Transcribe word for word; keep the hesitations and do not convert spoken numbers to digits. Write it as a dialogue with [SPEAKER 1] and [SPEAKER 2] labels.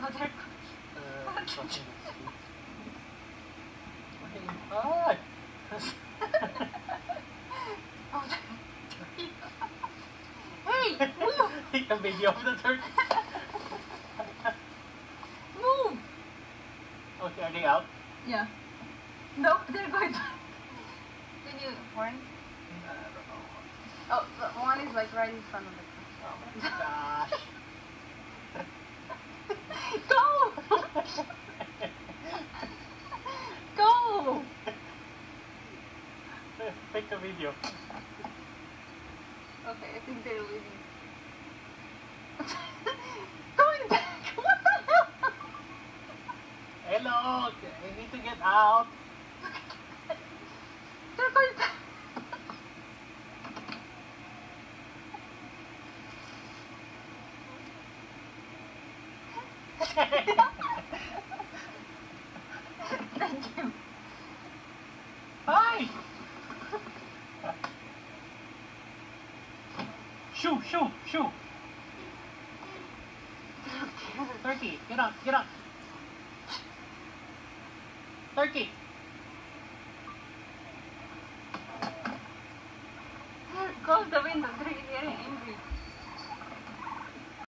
[SPEAKER 1] Oh, there
[SPEAKER 2] Uh, something that's
[SPEAKER 1] Oh, there Hey, move!
[SPEAKER 2] Take a video of the turkey.
[SPEAKER 1] Move!
[SPEAKER 2] Okay, are they out?
[SPEAKER 1] Yeah. Nope, they're going back. Can you horn?
[SPEAKER 2] I don't know.
[SPEAKER 1] Oh, the one is like right in front of the car.
[SPEAKER 2] Oh my gosh.
[SPEAKER 1] Go! Go!
[SPEAKER 2] Take a video.
[SPEAKER 1] Okay, I think they're leaving. Going back! What the hell?
[SPEAKER 2] Hello, I need to get out.
[SPEAKER 1] They're going back. Thank you.
[SPEAKER 2] Hi! Shoo, shoo, shoo! Turkey, get up, get up! Turkey!
[SPEAKER 1] Close the